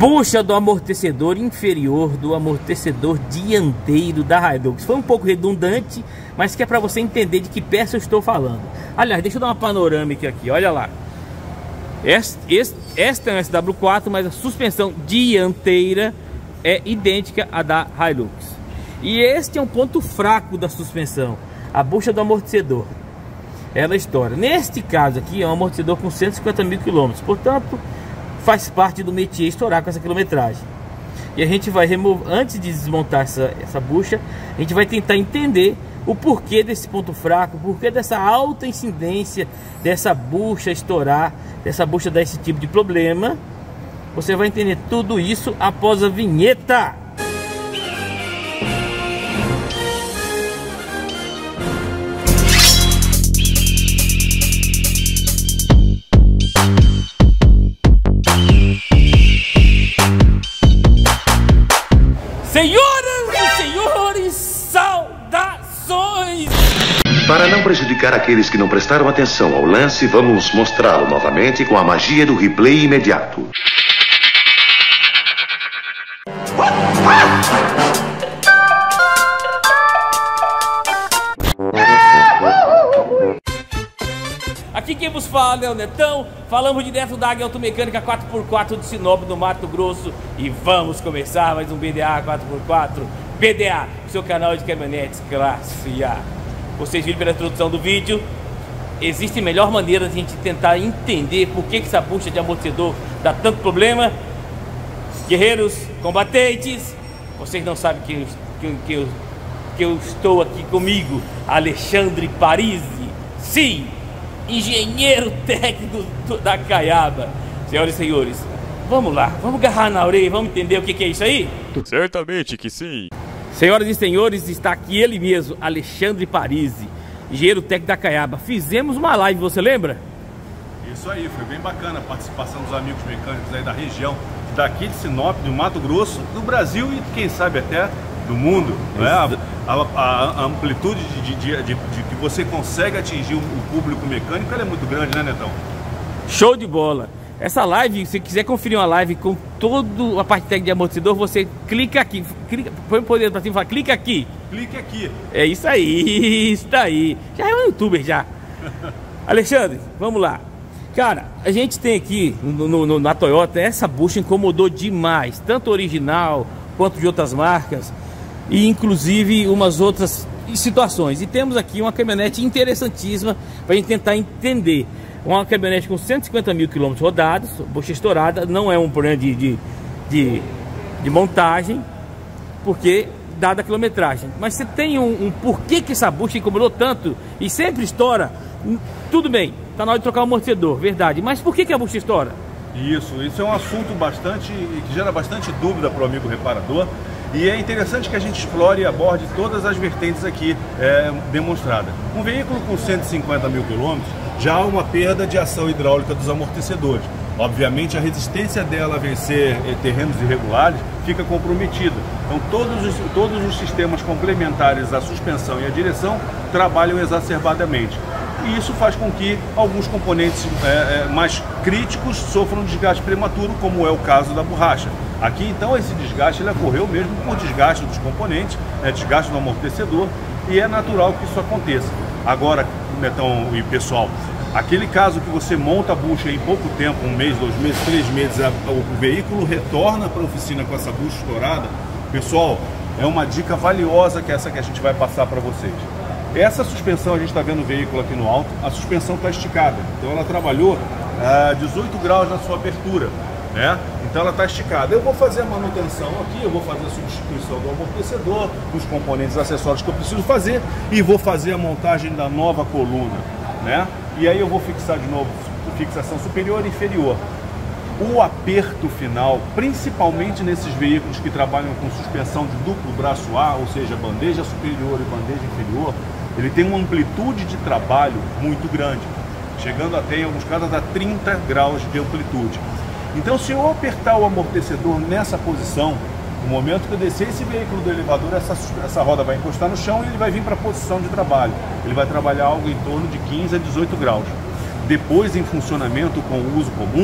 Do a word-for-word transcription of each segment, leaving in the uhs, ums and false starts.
Bucha do amortecedor inferior do amortecedor dianteiro da Hilux. Foi um pouco redundante, mas que é para você entender de que peça eu estou falando. Aliás, deixa eu dar uma panorâmica aqui, olha lá. Esta, esta é um S W quatro, mas a suspensão dianteira é idêntica à da Hilux. E este é um ponto fraco da suspensão, a bucha do amortecedor. Ela estoura. Neste caso aqui é um amortecedor com cento e cinquenta mil quilômetros, portanto faz parte do métier estourar com essa quilometragem. E a gente vai remover, antes de desmontar essa, essa bucha, a gente vai tentar entender o porquê desse ponto fraco, o porquê dessa alta incidência dessa bucha estourar, dessa bucha dar esse tipo de problema. Você vai entender tudo isso após a vinheta. Senhoras e senhores, saudações! Para não prejudicar aqueles que não prestaram atenção ao lance, vamos mostrá-lo novamente com a magia do replay imediato. Aqui quem vos fala é o Netão. Falamos direto da Águia Automecânica quatro por quatro de Sinop, no Mato Grosso. E vamos começar mais um B D A quatro por quatro. B D A, seu canal de caminhonetes classe A. Vocês viram pela introdução do vídeo, existe melhor maneira de a gente tentar entender por que, que essa bucha de amortecedor dá tanto problema. Guerreiros, combatentes, vocês não sabem que eu, que, que, eu, que eu estou aqui comigo, Alexandre Parisi. Sim, engenheiro técnico da Caiaba. Senhoras e senhores, vamos lá, vamos agarrar na orelha, vamos entender o que, que é isso aí? Certamente que sim. Senhoras e senhores, está aqui ele mesmo, Alexandre Parisi, engenheiro técnico da Caiaba. Fizemos uma live, você lembra? Isso aí, foi bem bacana a participação dos amigos mecânicos aí da região, daqui de Sinop, do Mato Grosso, do Brasil e quem sabe até do mundo, não é? A, a, a amplitude de, de, de, de, de que você consegue atingir o público mecânico, ela é muito grande, né, Netão? Show de bola! Essa live, se quiser conferir uma live com toda a parte técnica de amortecedor, você clica aqui, clica, põe o poder para cima e fala, clica aqui. Clique aqui. É isso aí, isso daí. Já é um youtuber já. Alexandre, vamos lá. Cara, a gente tem aqui no, no, no, na Toyota, essa bucha incomodou demais, tanto original quanto de outras marcas, e inclusive umas outras situações. E temos aqui uma caminhonete interessantíssima para a gente tentar entender. Uma caminhonete com cento e cinquenta mil quilômetros rodados, bucha estourada, não é um problema de, de, de, de montagem, porque dada a quilometragem. Mas você tem um, um porquê que essa bucha incomodou tanto e sempre estoura? Tudo bem, tá na hora de trocar o amortecedor, verdade. Mas por que, que a bucha estoura? Isso, isso é um assunto bastante, que gera bastante dúvida para o amigo reparador. E é interessante que a gente explore e aborde todas as vertentes aqui é, demonstradas. Um veículo com cento e cinquenta mil quilômetros já há uma perda de ação hidráulica dos amortecedores. Obviamente a resistência dela a vencer terrenos irregulares fica comprometida. Então todos os, todos os sistemas complementares à suspensão e à direção trabalham exacerbadamente. E isso faz com que alguns componentes é, é, mais críticos sofram desgaste prematuro, como é o caso da borracha. Aqui então esse desgaste ele ocorreu mesmo por desgaste dos componentes, né, desgaste do amortecedor, e é natural que isso aconteça. Agora, Netão e pessoal, aquele caso que você monta a bucha em pouco tempo, um mês, dois meses, três meses, a, o veículo retorna para a oficina com essa bucha estourada, pessoal, é uma dica valiosa que essa que a gente vai passar para vocês. Essa suspensão, a gente está vendo o veículo aqui no alto, a suspensão está esticada, então ela trabalhou a dezoito graus na sua abertura, né? Então ela está esticada. Eu vou fazer a manutenção aqui, eu vou fazer a substituição do amortecedor, dos componentes acessórios que eu preciso fazer e vou fazer a montagem da nova coluna, né? E aí eu vou fixar de novo fixação superior e inferior. O aperto final, principalmente nesses veículos que trabalham com suspensão de duplo braço A, ou seja, bandeja superior e bandeja inferior, ele tem uma amplitude de trabalho muito grande, chegando até, em alguns casos, a trinta graus de amplitude. Então, se eu apertar o amortecedor nessa posição, no momento que eu descer esse veículo do elevador, essa, essa roda vai encostar no chão e ele vai vir para a posição de trabalho. Ele vai trabalhar algo em torno de quinze a dezoito graus. Depois, em funcionamento com o uso comum,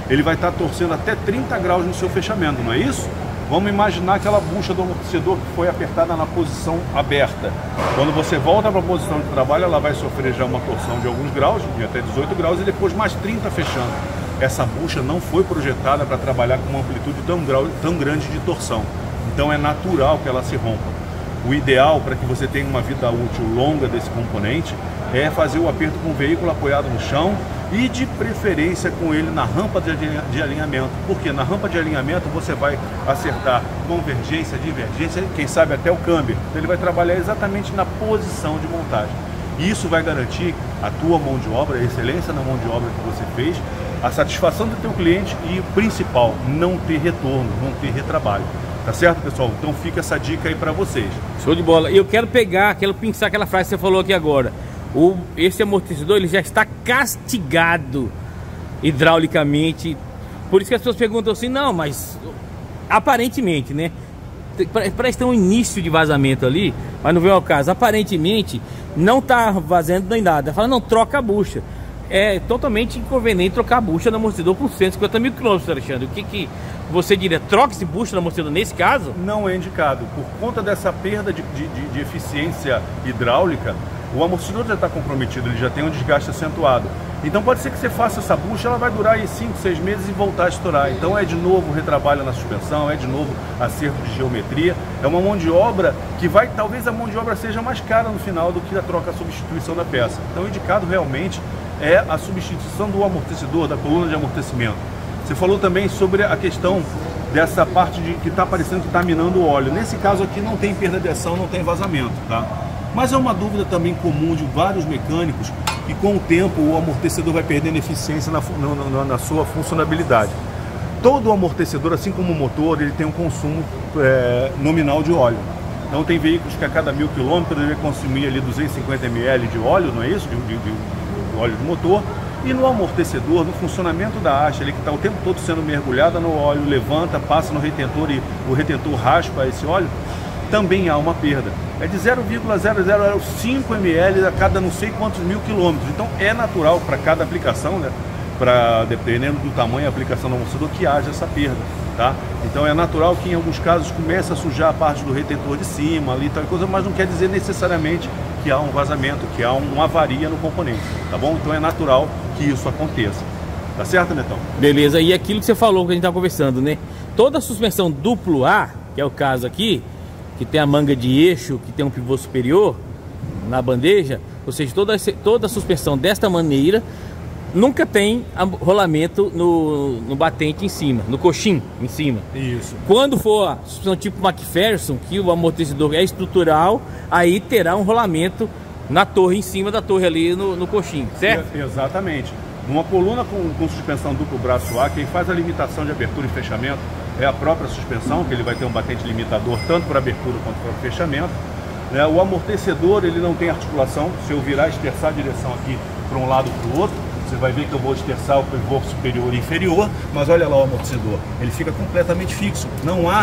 ele vai estar torcendo até trinta graus no seu fechamento, não é isso? Vamos imaginar aquela bucha do amortecedor que foi apertada na posição aberta. Quando você volta para a posição de trabalho, ela vai sofrer já uma torção de alguns graus, de até dezoito graus, e depois mais trinta fechando. Essa bucha não foi projetada para trabalhar com uma amplitude tão, grau, tão grande de torção. Então é natural que ela se rompa. O ideal para que você tenha uma vida útil longa desse componente é fazer o aperto com o veículo apoiado no chão e de preferência com ele na rampa de alinhamento, porque na rampa de alinhamento você vai acertar convergência, divergência, quem sabe até o câmbio. Então ele vai trabalhar exatamente na posição de montagem. Isso vai garantir a tua mão de obra, a excelência na mão de obra que você fez, a satisfação do teu cliente e o principal, não ter retorno, não ter retrabalho. Tá certo, pessoal? Então fica essa dica aí para vocês. Show de bola. E eu quero pegar, quero pensar aquela frase que você falou aqui agora. O, esse amortecedor ele já está castigado hidraulicamente. Por isso que as pessoas perguntam assim, não, mas aparentemente, né? Parece ter um início de vazamento ali, mas não vem ao caso. Aparentemente não está vazando nem nada. Fala, não, troca a bucha. É totalmente inconveniente trocar a bucha no amortecedor por cento e cinquenta mil quilômetros, Alexandre. O que que você diria? Troca esse bucha no amortecedor nesse caso? Não é indicado. Por conta dessa perda de, de, de eficiência hidráulica, o amortecedor já está comprometido, ele já tem um desgaste acentuado. Então pode ser que você faça essa bucha, ela vai durar aí cinco, seis meses e voltar a estourar. Então é de novo retrabalho na suspensão, é de novo acerto de geometria. É uma mão de obra que vai, talvez a mão de obra seja mais cara no final do que a troca, a substituição da peça. Então o indicado realmente é a substituição do amortecedor, da coluna de amortecimento. Você falou também sobre a questão dessa parte de que está parecendo que está minando o óleo. Nesse caso aqui não tem perda de ação, não tem vazamento, tá? Mas é uma dúvida também comum de vários mecânicos que com o tempo o amortecedor vai perdendo eficiência na, na, na sua funcionalidade. Todo amortecedor, assim como o motor, ele tem um consumo é, nominal de óleo. Então tem veículos que a cada mil quilômetros ele vai consumir ali duzentos e cinquenta mililitros de óleo, não é isso? De, de, de, de óleo do motor. E no amortecedor, no funcionamento da haste, ele que está o tempo todo sendo mergulhada no óleo, levanta, passa no retentor e o retentor raspa esse óleo, também há uma perda. É de zero vírgula zero zero zero cinco mililitros a cada não sei quantos mil quilômetros. Então é natural para cada aplicação, né? Para, dependendo do tamanho da aplicação do amortecedor, que haja essa perda, tá? Então é natural que em alguns casos comece a sujar a parte do retentor de cima, ali tal coisa, mas não quer dizer necessariamente que há um vazamento, que há uma avaria no componente, tá bom? Então é natural que isso aconteça. Tá certo, Netão? Beleza, e aquilo que você falou que a gente tá conversando, né? Toda a suspensão duplo A, que é o caso aqui, que tem a manga de eixo, que tem um pivô superior na bandeja, ou seja, toda, toda a suspensão desta maneira, nunca tem rolamento no, no batente em cima, no coxim em cima. Isso. Quando for a suspensão tipo McPherson, que o amortecedor é estrutural, aí terá um rolamento na torre, em cima da torre ali no, no coxim, certo? É, exatamente. Numa coluna com, com suspensão duplo braço A, quem faz a limitação de abertura e fechamento é a própria suspensão, que ele vai ter um batente limitador tanto para abertura quanto para fechamento. Né? O amortecedor ele não tem articulação. Se eu virar e esterçar a direção aqui para um lado para o outro, você vai ver que eu vou esterçar o pivô superior e inferior, mas olha lá o amortecedor, ele fica completamente fixo, não há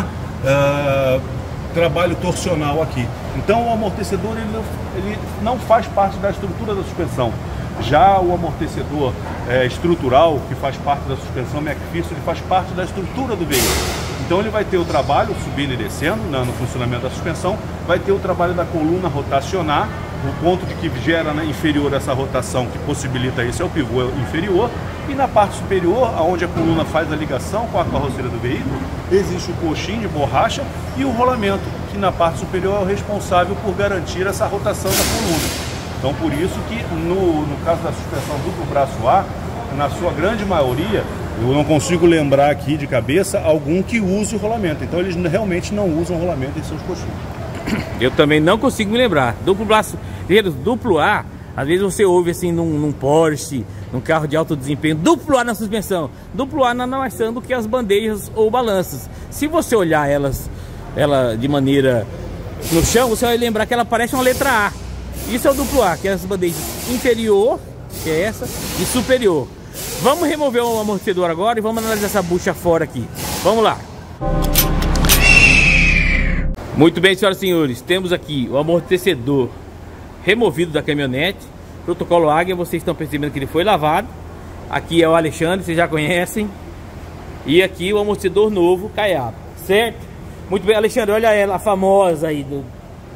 uh, trabalho torsional aqui. Então o amortecedor ele não, ele não faz parte da estrutura da suspensão. Já o amortecedor é, estrutural, que faz parte da suspensão McPherson, ele faz parte da estrutura do veículo. Então ele vai ter o trabalho subindo e descendo, né, no funcionamento da suspensão, vai ter o trabalho da coluna rotacionar, o ponto de que gera na inferior essa rotação que possibilita isso é o pivô inferior, e na parte superior, onde a coluna faz a ligação com a carroceria do veículo, existe o coxim de borracha e o rolamento, que na parte superior é o responsável por garantir essa rotação da coluna. Então por isso que no, no caso da suspensão duplo braço A, na sua grande maioria, eu não consigo lembrar aqui de cabeça algum que use o rolamento. Então eles realmente não usam rolamento em seus coxins. Eu também não consigo me lembrar. Duplo braço, duplo A, às vezes você ouve assim num, num Porsche, num carro de alto desempenho, duplo A na suspensão. Duplo A nada mais são do que as bandejas ou balanças. Se você olhar elas ela de maneira no chão, você vai lembrar que ela parece uma letra A. Isso é o duplo A, que é as bandejas inferior, que é essa, e superior. Vamos remover o amortecedor agora e vamos analisar essa bucha fora aqui. Vamos lá. Muito bem, senhoras e senhores, temos aqui o amortecedor removido da caminhonete. Protocolo Águia, vocês estão percebendo que ele foi lavado. Aqui é o Alexandre, vocês já conhecem. E aqui o amortecedor novo Caiaba, certo? Muito bem, Alexandre, olha ela, a famosa aí do...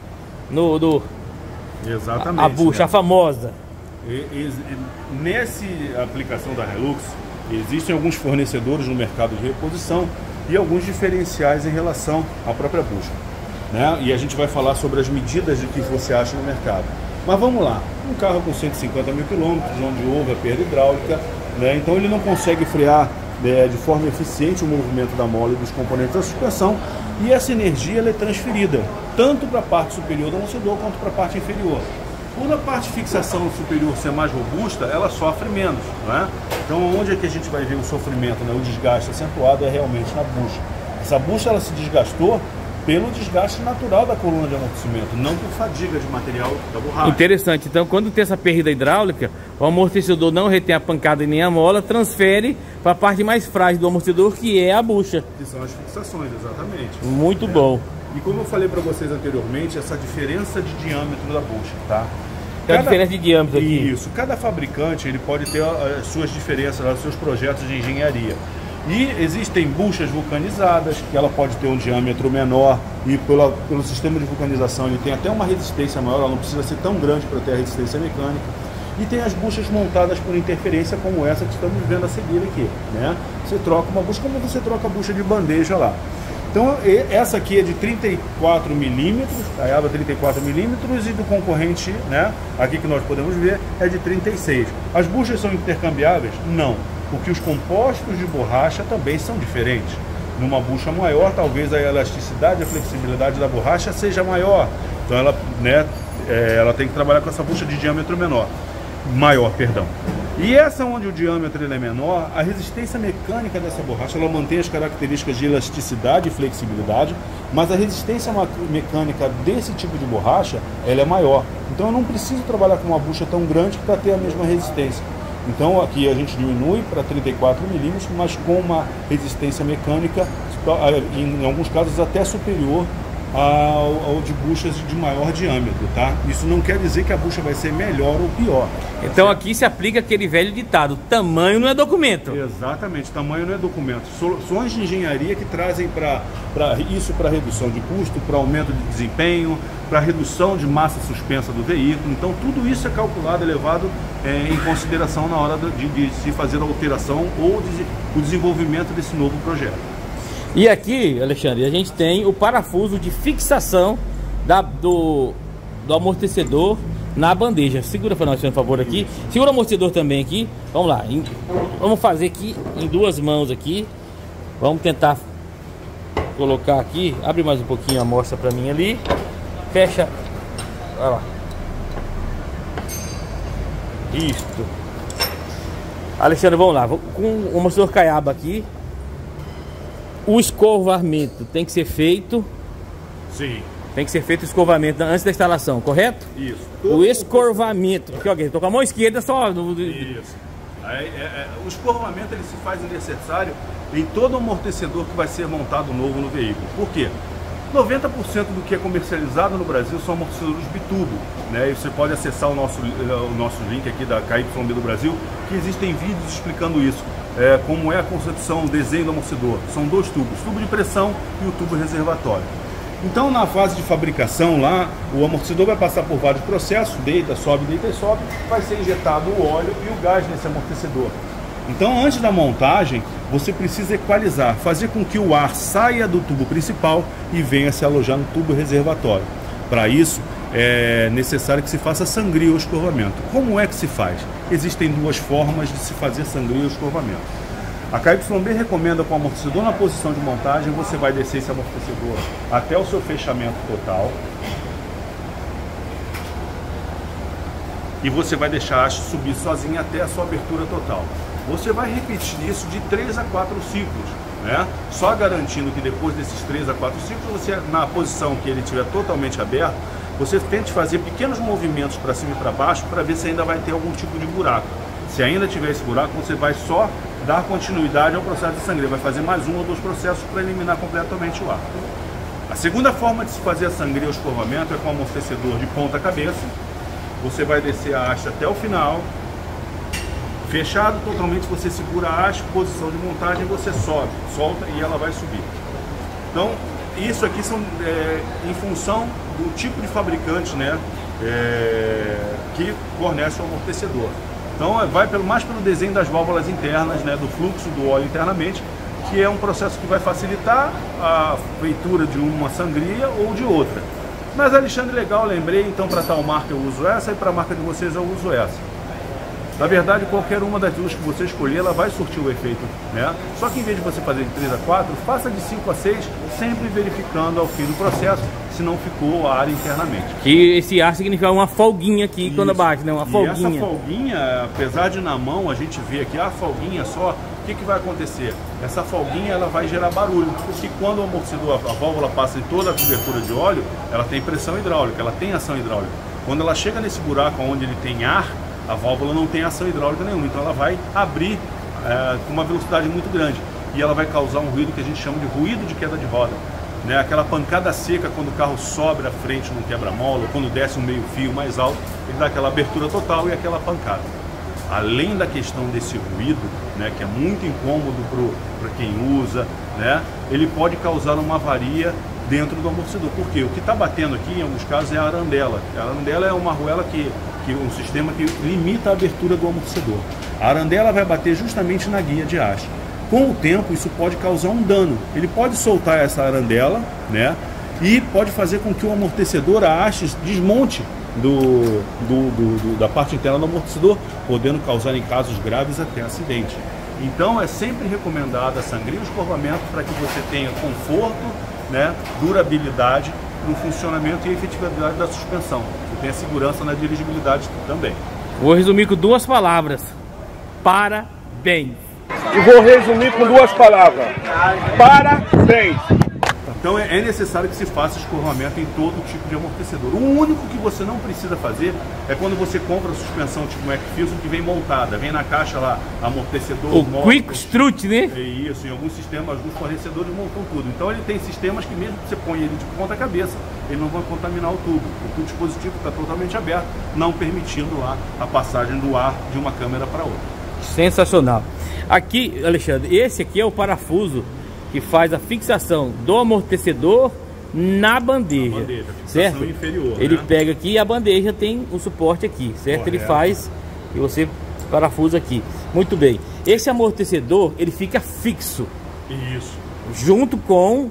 No, do Exatamente. A, a bucha, né? A famosa. E, e, nessa aplicação da Hilux, existem alguns fornecedores no mercado de reposição e alguns diferenciais em relação à própria bucha, né? E a gente vai falar sobre as medidas de que você acha no mercado. Mas vamos lá, um carro com cento e cinquenta mil quilômetros, onde houve a perda hidráulica, né? Então ele não consegue frear é, de forma eficiente o movimento da mola e dos componentes da suspensão, e essa energia ela é transferida tanto para a parte superior do amortecedor quanto para a parte inferior. Por a parte de fixação superior ser mais robusta, ela sofre menos, né? Então onde é que a gente vai ver o sofrimento, né? O desgaste acentuado é realmente na bucha. Essa bucha ela se desgastou pelo desgaste natural da coluna de amortecimento, não por fadiga de material da borracha. Interessante, então quando tem essa perda hidráulica, o amortecedor não retém a pancada e nem a mola, transfere para a parte mais frágil do amortecedor, que é a bucha. Que são as fixações, exatamente. Muito é. bom. E como eu falei para vocês anteriormente, essa diferença de diâmetro da bucha, tá? Tem a diferença de diâmetro aqui. Isso, cada fabricante ele pode ter as suas diferenças, os seus projetos de engenharia. E existem buchas vulcanizadas, que ela pode ter um diâmetro menor e pela, pelo sistema de vulcanização ele tem até uma resistência maior, ela não precisa ser tão grande para ter a resistência mecânica. E tem as buchas montadas por interferência, como essa que estamos vendo a seguir aqui, né? Você troca uma bucha como você troca a bucha de bandeja lá. Então essa aqui é de trinta e quatro milímetros, a Caiaba trinta e quatro milímetros, e do concorrente, né, aqui que nós podemos ver, é de trinta e seis. As buchas são intercambiáveis? Não, porque os compostos de borracha também são diferentes. Numa bucha maior, talvez a elasticidade, a flexibilidade da borracha seja maior. Então ela, né, é, ela tem que trabalhar com essa bucha de diâmetro menor. Maior, perdão. E essa onde o diâmetro ele é menor, a resistência mecânica dessa borracha, ela mantém as características de elasticidade e flexibilidade, mas a resistência mecânica desse tipo de borracha, ela é maior. Então eu não preciso trabalhar com uma bucha tão grande para ter a mesma resistência. Então aqui a gente diminui para trinta e quatro milímetros, mas com uma resistência mecânica, em alguns casos até superior ao, ao de buchas de maior diâmetro, tá? Isso não quer dizer que a bucha vai ser melhor ou pior. Então certo? Aqui se aplica aquele velho ditado: tamanho não é documento. Exatamente, tamanho não é documento. Soluções de engenharia que trazem para isso para redução de custo, para aumento de desempenho, para redução de massa suspensa do veículo. Então tudo isso é calculado e levado é, em consideração na hora de, de se fazer a alteração ou de, o desenvolvimento desse novo projeto. E aqui, Alexandre, a gente tem o parafuso de fixação da, do, do amortecedor na bandeja. Segura para nós, por favor, aqui. Segura o amortecedor também aqui. Vamos lá. Em, vamos fazer aqui em duas mãos aqui. Vamos tentar colocar aqui. Abre mais um pouquinho a amostra para mim ali. Fecha. Olha lá. Isto. Alexandre, vamos lá. Com o amortecedor Caiaba aqui. O escovamento tem que ser feito. Sim. Tem que ser feito o escovamento antes da instalação, correto? Isso. O escovamento. Aqui, alguém, tô com a mão esquerda só. Isso. É, é, é, o escovamento ele se faz necessário em todo amortecedor que vai ser montado novo no veículo. Por quê? noventa por cento do que é comercializado no Brasil são amortecedores bitubo, né? E você pode acessar o nosso, o nosso link aqui da K Y B do Brasil, que existem vídeos explicando isso. É, como é a concepção, o desenho do amortecedor. São dois tubos, tubo de pressão e o tubo reservatório. Então na fase de fabricação lá, o amortecedor vai passar por vários processos, deita, sobe, deita e sobe, vai ser injetado o óleo e o gás nesse amortecedor. Então antes da montagem, você precisa equalizar, fazer com que o ar saia do tubo principal e venha se alojar no tubo reservatório. Para isso, é necessário que se faça sangria ou escovamento. Como é que se faz? Existem duas formas de se fazer sangria ou escovamento. A K Y B recomenda com o amortecedor na posição de montagem, você vai descer esse amortecedor até o seu fechamento total. E você vai deixar a haste subir sozinha até a sua abertura total. Você vai repetir isso de três a quatro ciclos, né? Só garantindo que depois desses três a quatro ciclos, você, na posição que ele estiver totalmente aberto, você tente fazer pequenos movimentos para cima e para baixo para ver se ainda vai ter algum tipo de buraco. Se ainda tiver esse buraco, você vai só dar continuidade ao processo de sangria, vai fazer mais um ou dois processos para eliminar completamente o ar. A segunda forma de se fazer a sangria ou escovamento é com o amortecedor de ponta cabeça. Você vai descer a haste até o final, Fechado totalmente, você segura a haste, posição de montagem, você sobe, solta e ela vai subir. Então, isso aqui são é, em função do tipo de fabricante, né, é, que fornece o amortecedor. Então, vai pelo, mais pelo desenho das válvulas internas, né, do fluxo do óleo internamente, que é um processo que vai facilitar a feitura de uma sangria ou de outra. Mas, Alexandre, legal, lembrei, então para tal marca eu uso essa e para a marca de vocês eu uso essa. Na verdade, qualquer uma das duas que você escolher, ela vai surtir o efeito, né? Só que em vez de você fazer de três a quatro, faça de cinco a seis, sempre verificando ao fim do processo se não ficou a área internamente. Que esse ar significa uma folguinha aqui. Isso. Quando bate, né? Uma folguinha. E essa folguinha, apesar de na mão a gente vê aqui, a folguinha só, o que, que vai acontecer? Essa folguinha ela vai gerar barulho, porque quando o amortecedor, a válvula passa em toda a cobertura de óleo, ela tem pressão hidráulica, ela tem ação hidráulica. Quando ela chega nesse buraco onde ele tem ar, a válvula não tem ação hidráulica nenhuma, então ela vai abrir é, com uma velocidade muito grande e ela vai causar um ruído que a gente chama de ruído de queda de roda, né? Aquela pancada seca quando o carro sobe à frente num quebra-mola, ou quando desce um meio fio mais alto, ele dá aquela abertura total e aquela pancada. Além da questão desse ruído, né, que é muito incômodo para quem usa, né, ele pode causar uma avaria dentro do amortecedor. Por quê? O que está batendo aqui, em alguns casos, é a arandela. A arandela é uma arruela que, que um sistema que limita a abertura do amortecedor. A arandela vai bater justamente na guia de haste. Com o tempo, isso pode causar um dano. Ele pode soltar essa arandela, né, e pode fazer com que o amortecedor, a haste, desmonte do, do, do, do, da parte interna do amortecedor, podendo causar em casos graves até acidente. Então, é sempre recomendado a sangria e o escovamento para que você tenha conforto, né, durabilidade no funcionamento e efetividade da suspensão. Você tenha segurança na dirigibilidade também. Vou resumir com duas palavras: parabéns. E vou resumir com duas palavras: parabéns. Então é necessário que se faça escovamento em todo tipo de amortecedor. O único que você não precisa fazer é quando você compra a suspensão tipo McPherson, que vem montada, vem na caixa lá, amortecedor, o moto, Quick Strut, né? É isso, em alguns sistemas, alguns fornecedores montam tudo. Então ele tem sistemas que mesmo que você põe ele de ponta cabeça, ele não vai contaminar o tubo. O dispositivo está totalmente aberto, não permitindo lá a passagem do ar de uma câmera para outra. Sensacional. Aqui, Alexandre, esse aqui é o parafuso que faz a fixação do amortecedor na bandeja, na bandeja certo? Inferior, ele né? pega aqui e a bandeja tem um suporte aqui, certo? Correto. Ele faz e você parafusa aqui. Muito bem. Esse amortecedor, ele fica fixo. Isso. Junto com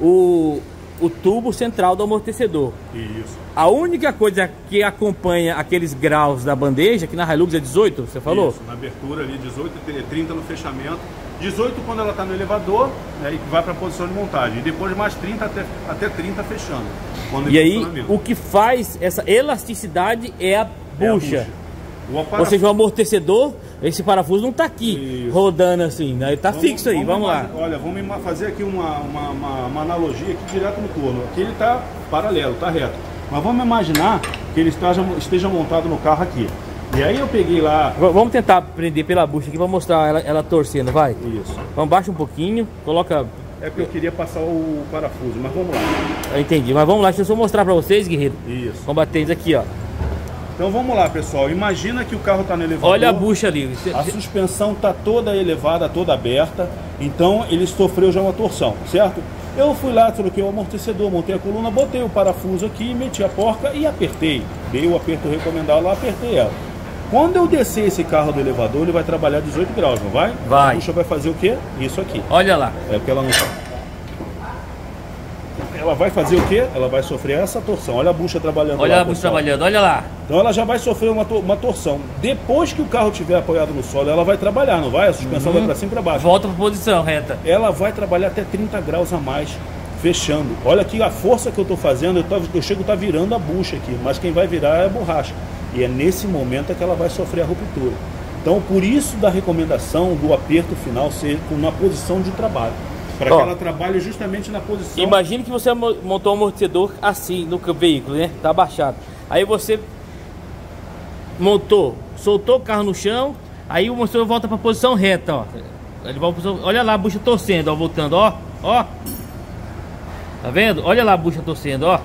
o, o tubo central do amortecedor. Isso. A única coisa que acompanha aqueles graus da bandeja, que na Hilux é dezoito, você falou? Isso, na abertura ali, dezoito, trinta no fechamento. dezoito quando ela está no elevador, né, e vai para a posição de montagem. E depois mais trinta até, até trinta fechando. E aí, o que faz essa elasticidade é a bucha. É a bucha. O Ou seja, o amortecedor, esse parafuso não está aqui. Isso. Rodando assim, né? Ele está fixo aí, vamos, vamos lá. Olha, vamos fazer aqui uma, uma, uma, uma analogia aqui direto no torno. Aqui ele está paralelo, está reto. Mas vamos imaginar que ele esteja, esteja montado no carro aqui. E aí eu peguei lá... Vamos tentar prender pela bucha aqui para mostrar ela, ela torcendo, vai? Isso. Vamos, baixa um pouquinho, coloca... É porque eu queria passar o parafuso, mas vamos lá. Eu entendi, mas vamos lá, deixa eu só mostrar para vocês, guerreiro. Isso. Combatentes aqui, ó. Então vamos lá, pessoal. Imagina que o carro está no elevador. Olha a bucha ali. A suspensão está toda elevada, toda aberta. Então ele sofreu já uma torção, certo? Eu fui lá, troquei o amortecedor, montei a coluna, botei o parafuso aqui, meti a porca e apertei. Dei o aperto recomendado lá, apertei ela. Quando eu descer esse carro do elevador, ele vai trabalhar dezoito graus, não vai? Vai. A bucha vai fazer o quê? Isso aqui. Olha lá. É porque ela não... Ela vai fazer o quê? Ela vai sofrer essa torção. Olha a bucha trabalhando. Olha lá, a bucha pessoal. trabalhando, olha lá. Então ela já vai sofrer uma, to uma torção. Depois que o carro estiver apoiado no solo, ela vai trabalhar, não vai? A suspensão uhum. vai para cima e para baixo. Volta para posição reta. Ela vai trabalhar até trinta graus a mais, fechando. Olha aqui a força que eu estou fazendo, eu, tô, eu chego a estar tá virando a bucha aqui, mas quem vai virar é a borracha. E é nesse momento é que ela vai sofrer a ruptura. Então, por isso da recomendação do aperto final ser na posição de trabalho. Para que ela trabalhe justamente na posição... Imagine que você montou um amortecedor assim no veículo, né? Tá abaixado. Aí você montou, soltou o carro no chão, aí o amortecedor volta para a posição reta, ó. Ele volta pra posição... Olha lá a bucha torcendo, ó, voltando, ó. Ó. Tá vendo? Olha lá a bucha torcendo, ó.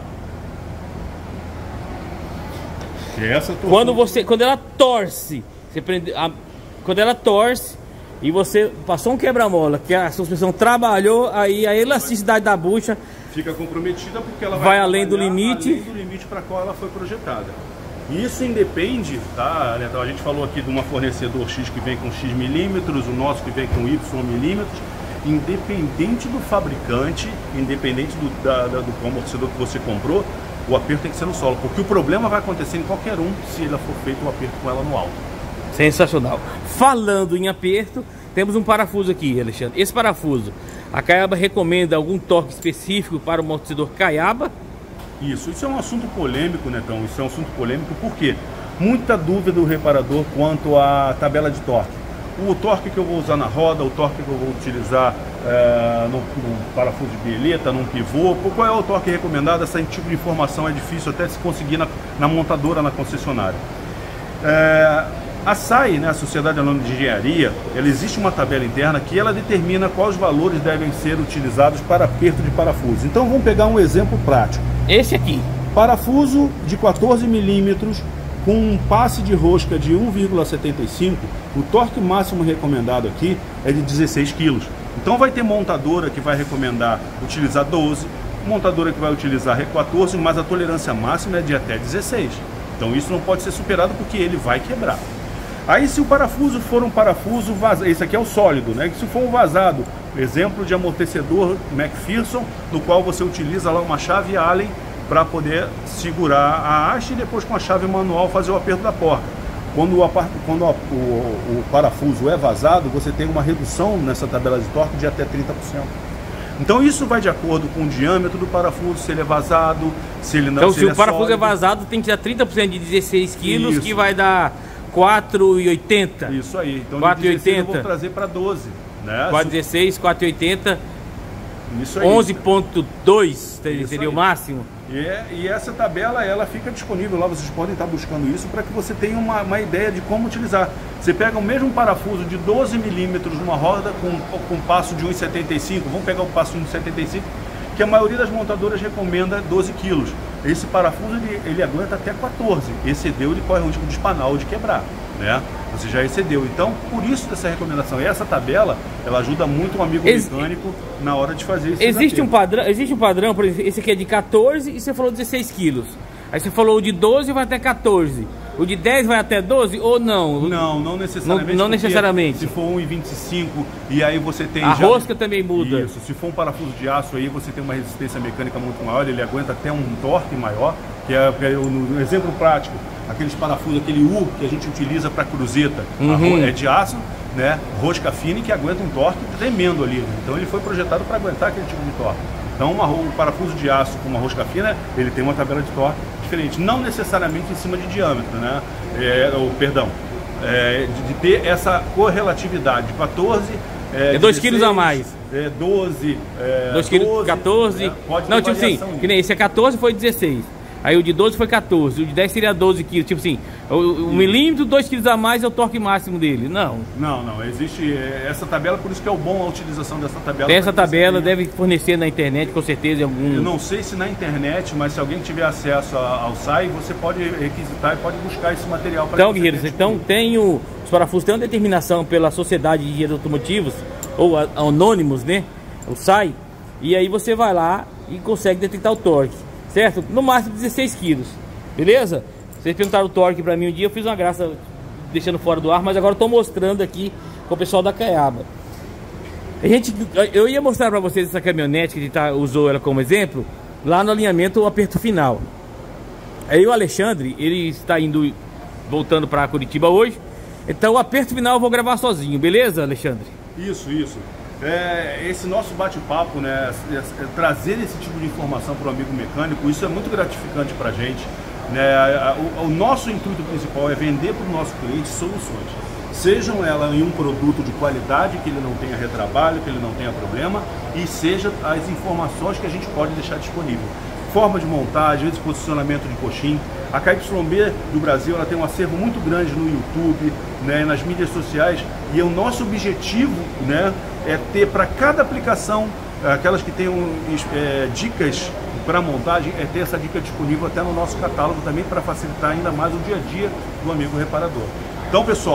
Essa quando você, quando ela torce, você prende, a, quando ela torce e você passou um quebra-mola, que a suspensão trabalhou, aí a elasticidade da bucha fica comprometida porque ela vai, vai além do limite, além do limite para qual ela foi projetada. E isso independe, tá? Então a gente falou aqui de uma fornecedor X que vem com X milímetros, o nosso que vem com Y milímetros. Independente do fabricante, independente do, da, da, do amortecedor que você comprou, o aperto tem que ser no solo, porque o problema vai acontecer em qualquer um se ela for feito o aperto com ela no alto. Sensacional. Falando em aperto, temos um parafuso aqui, Alexandre. Esse parafuso, a Caiaba recomenda algum torque específico para o amortecedor Caiaba? Isso, isso é um assunto polêmico, Netão. Isso é um assunto polêmico porque muita dúvida do reparador quanto à tabela de torque. O torque que eu vou usar na roda, o torque que eu vou utilizar é, no, no parafuso de bieleta, num pivô, qual é o torque recomendado? Esse tipo de informação é difícil até se conseguir na, na montadora, na concessionária. É, a S A I, né, a Sociedade Anônima de Engenharia, ela existe uma tabela interna que ela determina quais valores devem ser utilizados para aperto de parafuso. Então vamos pegar um exemplo prático. Esse aqui. Parafuso de quatorze milímetros com um passe de rosca de um vírgula setenta e cinco, o torque máximo recomendado aqui é de dezesseis quilos. Então vai ter montadora que vai recomendar utilizar doze, montadora que vai utilizar quatorze, mas a tolerância máxima é de até dezesseis. Então isso não pode ser superado porque ele vai quebrar. Aí se o parafuso for um parafuso vazado, esse aqui é o sólido, né? Que se for um vazado, exemplo de amortecedor McPherson, no qual você utiliza lá uma chave Allen para poder segurar a haste e depois com a chave manual fazer o aperto da porca. Quando, a, quando a, o, o parafuso é vazado, você tem uma redução nessa tabela de torque de até trinta por cento. Então isso vai de acordo com o diâmetro do parafuso, se ele é vazado, se ele não Então se, se ele o parafuso é, é vazado, tem que dar trinta por cento de dezesseis quilos, Isso. que vai dar quatro e oitenta. Isso aí. Então quatro e oitenta. Eu vou trazer para doze. Né? quatro e dezesseis, quatro e oitenta. Isso aí. onze ponto dois Isso seria aí. o máximo. E, é, e essa tabela ela fica disponível lá, vocês podem estar buscando isso para que você tenha uma, uma ideia de como utilizar. Você pega o mesmo parafuso de doze milímetros numa roda com, com passo de um vírgula setenta e cinco, vamos pegar o passo de um vírgula setenta e cinco, que a maioria das montadoras recomenda doze quilos. Esse parafuso ele, ele aguenta até quatorze, excedeu, ele corre o risco de espanar ou de quebrar, né? Você já excedeu, então por isso dessa recomendação. E essa tabela, ela ajuda muito um amigo Ex mecânico na hora de fazer isso. Existe um padrão, existe um padrão, por exemplo, esse aqui é de quatorze e você falou dezesseis quilos. Aí você falou o de doze vai até quatorze. O de dez vai até doze ou não? Não, não necessariamente. Não, não necessariamente. Se for um vírgula vinte e cinco e aí você tem a já... rosca também muda. Isso, se for um parafuso de aço aí você tem uma resistência mecânica muito maior, ele aguenta até um torque maior, que é, que é no exemplo prático, aqueles parafusos, aquele U que a gente utiliza para cruzeta, uhum. É de aço, né? Rosca fina que aguenta um torque tremendo ali. Então ele foi projetado para aguentar aquele tipo de torque. Então uma, um parafuso de aço com uma rosca fina, ele tem uma tabela de torque diferente, não necessariamente em cima de diâmetro, né? É, ou, perdão, é, de, de ter essa correlatividade de quatorze, é, é dois quilos a mais, é, doze, é, dois quilos, quatorze, é, pode não, tipo assim, que nem esse é quatorze, foi dezesseis. Aí o de doze foi quatorze, o de dez seria doze quilos, tipo assim, o, o milímetro, dois quilos a mais é o torque máximo dele, não. Não, não, existe essa tabela, por isso que é o bom a utilização dessa tabela. Essa tabela deve fornecer na internet, com certeza, em algum... Eu não sei se na internet, mas se alguém tiver acesso ao S A I, você pode requisitar e pode buscar esse material. Para então, guerreiros, então tem o, os parafusos têm uma determinação pela Sociedade de Engenheiros Automotivos, ou a, anônimos, né, o S A I, e aí você vai lá e consegue detectar o torque. Certo? No máximo dezesseis quilos. Beleza? Vocês perguntaram o torque pra mim um dia, eu fiz uma graça deixando fora do ar, mas agora eu tô mostrando aqui com o pessoal da Caiaba. A gente, eu ia mostrar pra vocês essa caminhonete que a gente tá, usou ela como exemplo, lá no alinhamento, o aperto final. Aí o Alexandre, ele está indo, voltando pra Curitiba hoje, então o aperto final eu vou gravar sozinho, beleza, Alexandre? Isso, isso. É, esse nosso bate-papo, né, é, é, trazer esse tipo de informação para o amigo mecânico, isso é muito gratificante para a gente, né? o, o nosso intuito principal é vender para o nosso cliente soluções, sejam elas em um produto de qualidade, que ele não tenha retrabalho, que ele não tenha problema, e seja as informações que a gente pode deixar disponível. Forma de montagem, de posicionamento de coxim. A K Y B do Brasil, ela tem um acervo muito grande no YouTube, né, nas mídias sociais, e o nosso objetivo, né, é ter para cada aplicação, aquelas que tenham é, dicas para montagem, é ter essa dica disponível até no nosso catálogo também, para facilitar ainda mais o dia a dia do amigo reparador. Então, pessoal,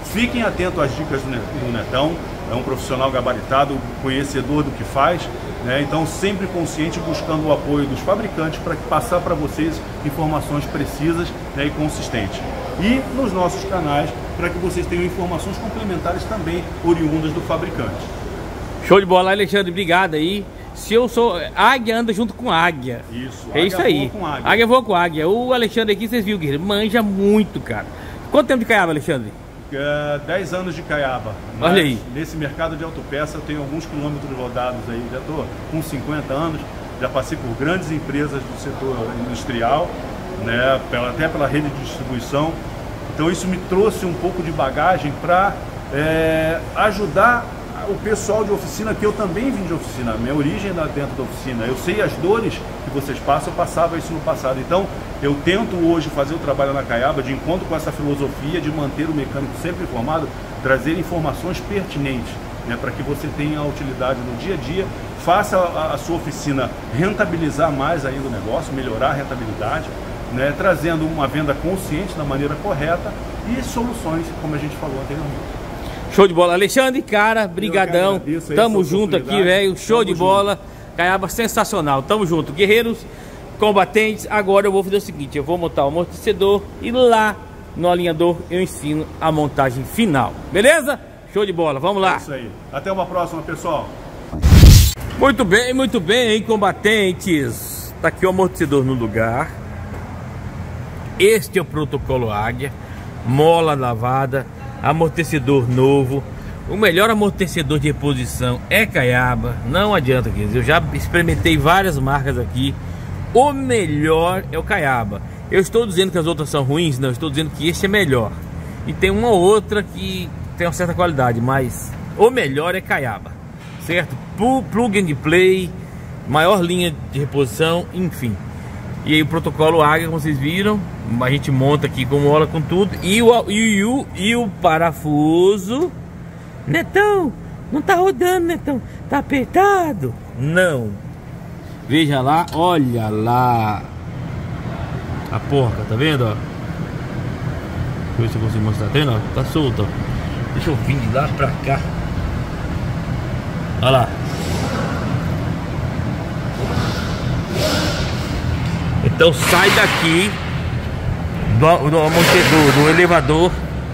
Fiquem atentos às dicas do Netão, é um profissional gabaritado, conhecedor do que faz, né? Então sempre consciente, buscando o apoio dos fabricantes para passar para vocês informações precisas, né, e consistentes. E nos nossos canais, para que vocês tenham informações complementares também oriundas do fabricante. Show de bola, Alexandre, obrigado aí. Se eu sou... Águia anda junto com águia. Isso, é isso aí. Voa com águia. Águia voa com águia. O Alexandre aqui, vocês viram, guerreiro, manja muito, cara. Quanto tempo de caiaba, Alexandre? É, dez anos de caiaba. Mas olha aí. Nesse mercado de autopeça eu tenho alguns quilômetros rodados aí. Já estou com cinquenta anos, já passei por grandes empresas do setor industrial, né, pela, até pela rede de distribuição. Então isso me trouxe um pouco de bagagem para é, ajudar o pessoal de oficina, que eu também vim de oficina, minha origem é dentro da oficina. Eu sei as dores que vocês passam, eu passava isso no passado. Então eu tento hoje fazer o trabalho na Caiaba de encontro com essa filosofia de manter o mecânico sempre informado, trazer informações pertinentes, né, para que você tenha a utilidade no dia a dia, faça a, a sua oficina rentabilizar mais ainda o negócio, melhorar a rentabilidade, né, trazendo uma venda consciente da maneira correta e soluções, como a gente falou anteriormente. Show de bola, Alexandre, cara, brigadão. Tamo junto aqui, velho. Show de bola. Caiaba sensacional. Tamo junto, guerreiros, combatentes. Agora eu vou fazer o seguinte, eu vou montar o amortecedor e lá no alinhador eu ensino a montagem final. Beleza? Show de bola, vamos lá. É isso aí. Até uma próxima, pessoal. Muito bem, muito bem, hein, combatentes. Tá aqui o amortecedor no lugar. Este é o protocolo Águia. Mola lavada, amortecedor novo. O melhor amortecedor de reposição é Caiaba. Não adianta, queridos. Eu já experimentei várias marcas aqui. O melhor é o Caiaba. Eu estou dizendo que as outras são ruins? Não, eu estou dizendo que esse é melhor. E tem uma outra que tem uma certa qualidade, mas o melhor é Caiaba, certo? Plug and play, maior linha de reposição, enfim. E aí o protocolo Águia, como vocês viram, a gente monta aqui com mola, com tudo. E o, e o, e o parafuso, Netão, não tá rodando, Netão, tá apertado. Não. Veja lá, olha lá a porca, tá vendo, ó? Deixa eu ver se eu consigo mostrar, tá vendo, ó? Tá solto, ó. Deixa eu vir de lá pra cá. Olha lá. Então sai daqui do, do amortecedor, do elevador,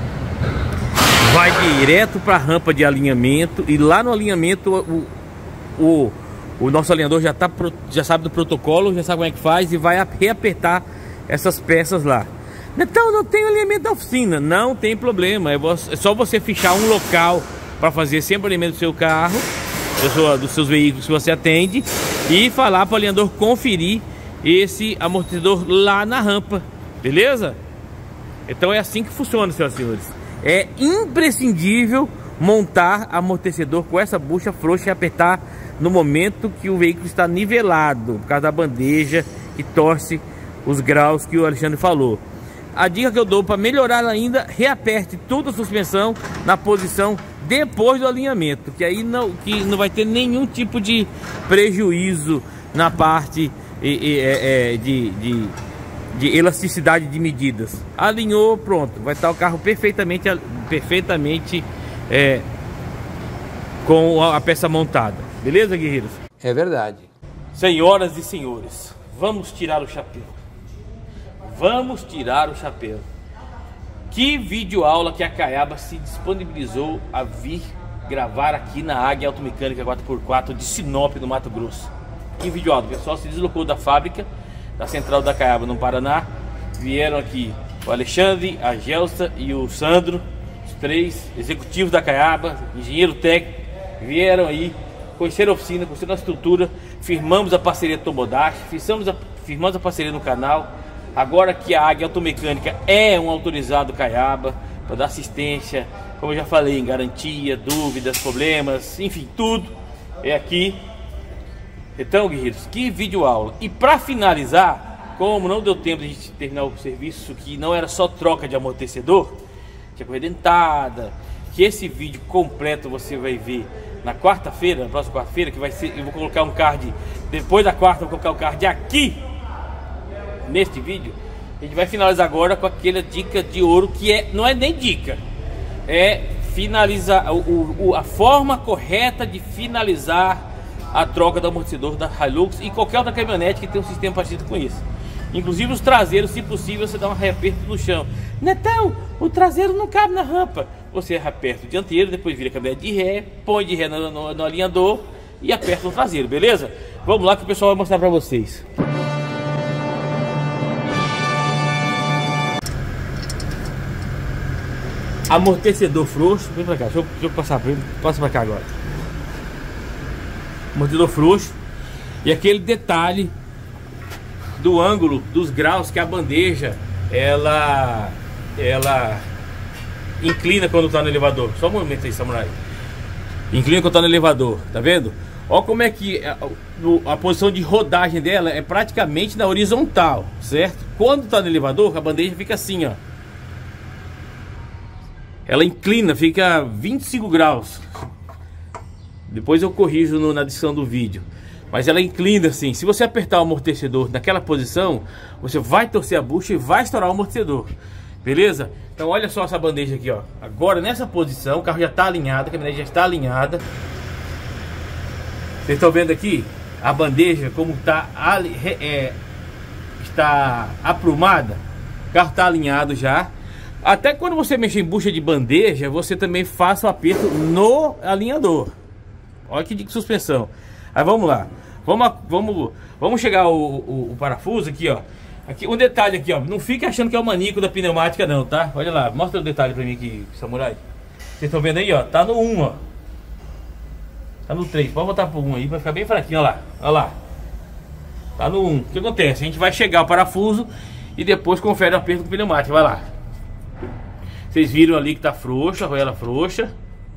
vai direto para a rampa de alinhamento. E lá no alinhamento o, o, o nosso alinhador já, tá, já sabe do protocolo, já sabe como é que faz e vai reapertar essas peças lá. Então não tem alinhamento da oficina, não tem problema. É, você, é só você fichar um local para fazer sempre o alinhamento do seu carro, do seu, dos seus veículos que você atende, e falar para o alinhador conferir esse amortecedor lá na rampa, beleza? Então é assim que funciona, senhoras e senhores. É imprescindível montar amortecedor com essa bucha frouxa e apertar no momento que o veículo está nivelado, por causa da bandeja que torce os graus que o Alexandre falou. A dica que eu dou para melhorar ainda, reaperte toda a suspensão na posição depois do alinhamento, que aí não, que não vai ter nenhum tipo de prejuízo na parte E, e, é, é, de, de, de elasticidade de medidas. Alinhou, pronto, vai estar o carro perfeitamente, perfeitamente é, com a peça montada. Beleza, guerreiros? É verdade. Senhoras e senhores, vamos tirar o chapéu. Vamos tirar o chapéu. Que vídeo aula que a Caiaba se disponibilizou a vir gravar aqui na Águia Automecânica quatro por quatro de Sinop, no Mato Grosso. Em vídeo alto, o pessoal se deslocou da fábrica, da central da Caiaba no Paraná. Vieram aqui o Alexandre, a Gelsa e o Sandro, os três executivos da Caiaba, engenheiro técnico. Vieram aí, conheceram a oficina, conheceram a estrutura. Firmamos a parceria Tomodachi, firmamos a, firmamos a parceria no canal. Agora que a Águia Automecânica é um autorizado Caiaba para dar assistência, como eu já falei, em garantia, dúvidas, problemas, enfim, tudo é aqui. Então, guerreiros, que vídeo aula. E para finalizar, como não deu tempo de a gente terminar o serviço, que não era só troca de amortecedor, tinha correia dentada, que esse vídeo completo você vai ver na quarta-feira, na próxima quarta-feira, que vai ser, eu vou colocar um card, depois da quarta eu vou colocar o card aqui, neste vídeo. A gente vai finalizar agora com aquela dica de ouro, que é, não é nem dica, é finalizar o, o, a forma correta de finalizar a troca do amortecedor da Hilux e qualquer outra caminhonete que tenha um sistema parecido com isso. Inclusive os traseiros, se possível, você dá um reaperto no chão. Netão, o traseiro não cabe na rampa. Você aperta o dianteiro, depois vira a caminhonete de ré, põe de ré no, no, no alinhador e aperta o traseiro, beleza? Vamos lá que o pessoal vai mostrar pra vocês. Amortecedor frouxo, vem pra cá, deixa eu, deixa eu passar pra ele, passa pra cá agora. Amortecedor frouxo e aquele detalhe do ângulo, dos graus que a bandeja ela ela inclina quando tá no elevador. Só um momento aí, samurai. Inclina quando tá no elevador, tá vendo? Ó como é que a, a posição de rodagem dela é praticamente na horizontal, certo? Quando tá no elevador, a bandeja fica assim, ó. Ela inclina, fica vinte e cinco graus. Depois eu corrijo no, na descrição do vídeo. Mas ela inclina assim. Se você apertar o amortecedor naquela posição, você vai torcer a bucha e vai estourar o amortecedor. Beleza? Então olha só essa bandeja aqui, ó. Agora nessa posição, o carro já está alinhado, a caminhonete já está alinhada. Vocês estão vendo aqui a bandeja como tá, é, está aprumada. O carro está alinhado já. Até quando você mexe em bucha de bandeja, você também faça o aperto no alinhador. Olha que de suspensão. Aí vamos lá. Vamos, vamos, vamos chegar o, o, o parafuso aqui, ó. Aqui, um detalhe aqui, ó. Não fique achando que é o manico da pneumática não, tá? Olha lá, mostra o detalhe pra mim aqui, samurai. Vocês estão vendo aí, ó. Tá no um, ó. Tá no três. Pode botar pro um aí, vai ficar bem fraquinho, ó lá. Olha lá. Tá no um. O que acontece? A gente vai chegar o parafuso e depois confere o aperto com pneumática. Vai lá. Vocês viram ali que tá frouxa, a argoela frouxa.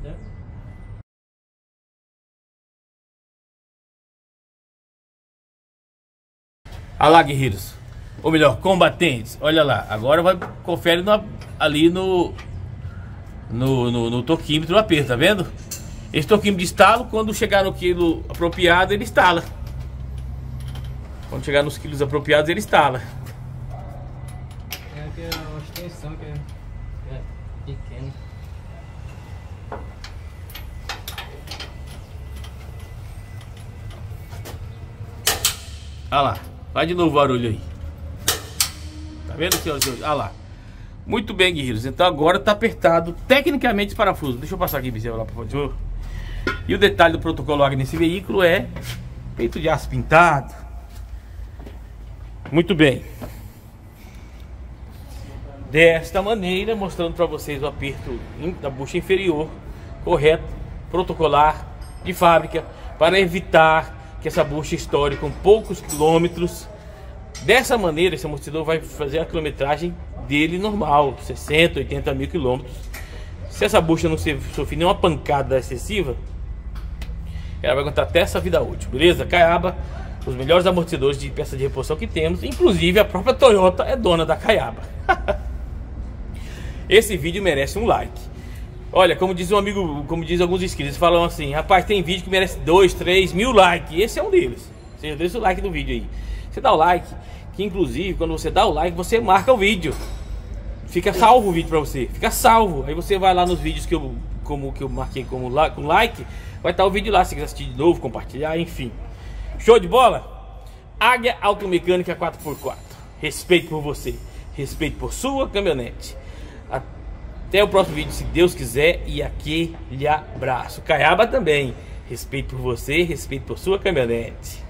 Olha lá, guerreiros. Ou melhor, combatentes. Olha lá. Agora vai confere no, ali no no, no no torquímetro o aperto, tá vendo? Esse torquímetro de estalo, quando chegar no quilo apropriado, ele estala. Quando chegar nos quilos apropriados, ele estala. É aqui é uma extensão que é pequeno. Olha lá, vai de novo o barulho aí. Tá vendo, senhoras e senhores? Olha lá. Muito bem, guerreiros. Então agora tá apertado tecnicamente os parafusos. Deixa eu passar aqui, Bisel, lá, por favor. E o detalhe do protocolo A G nesse veículo é peito de aço pintado. Muito bem. Desta maneira, mostrando para vocês o aperto da bucha inferior correto, protocolar, de fábrica, para evitar que essa bucha estoure com poucos quilômetros. Dessa maneira, esse amortecedor vai fazer a quilometragem dele normal, sessenta, oitenta mil quilômetros. Se essa bucha não sofrer nenhuma pancada excessiva, ela vai aguentar até essa vida útil, beleza? Caiaba, os melhores amortecedores de peça de reposição que temos, inclusive a própria Toyota é dona da Caiaba. Esse vídeo merece um like. Olha, como diz um amigo, como diz alguns inscritos, falam assim: rapaz, tem vídeo que merece dois, três mil likes. Esse é um deles. Você deixa o like no vídeo aí. Você dá o like, que inclusive quando você dá o like, você marca o vídeo. Fica salvo o vídeo pra você. Fica salvo. Aí você vai lá nos vídeos que eu, como, que eu marquei como like, com like. Vai estar o vídeo lá, se quiser assistir de novo, compartilhar, enfim. Show de bola? Águia Automecânica quatro por quatro. Respeito por você. Respeito por sua caminhonete. Até o próximo vídeo, se Deus quiser. E aquele abraço. Caiaba também. Respeito por você, respeito por sua caminhonete.